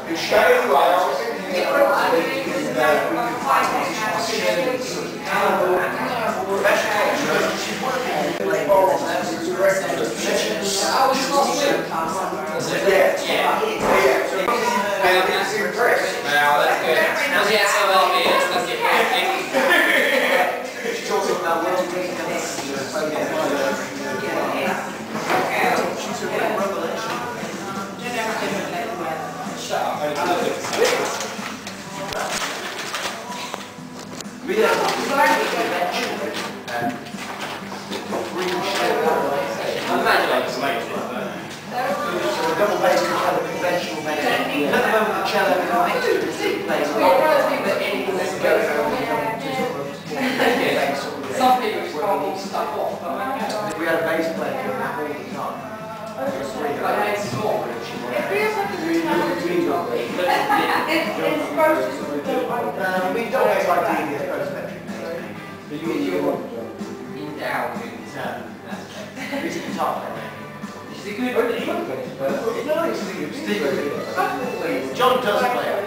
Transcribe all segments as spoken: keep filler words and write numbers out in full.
John does play it.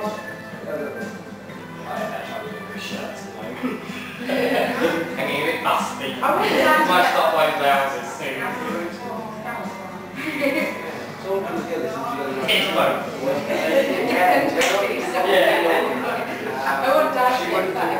Hanging a bit musty. I might start playing blouses soon. It's both. I want Dash to get that.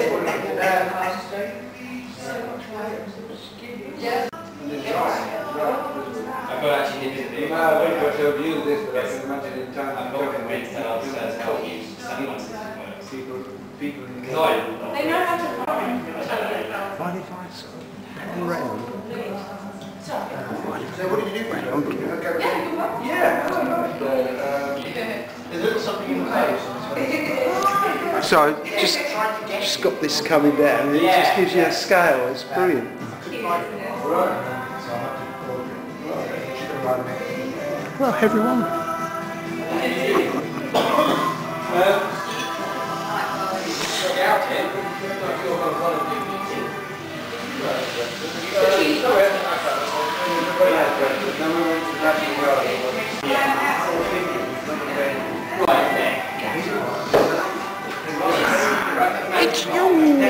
I've got actually nip in the No, I don't got to use this, but I can imagine in time. I'm not convinced that I'll says how to use satellites. People, people in the Because I They know how to run. Mind if I sort of hang around? So what did you do, Brad? Yeah, Yeah. There's a little something in the face. So just just got this coming down, and it just gives you a scale. It's brilliant. Well, everyone. It's you!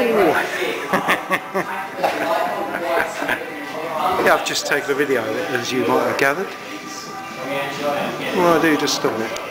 Yeah, I've just taken a video of it, as you might have gathered. Well, I do just stop it.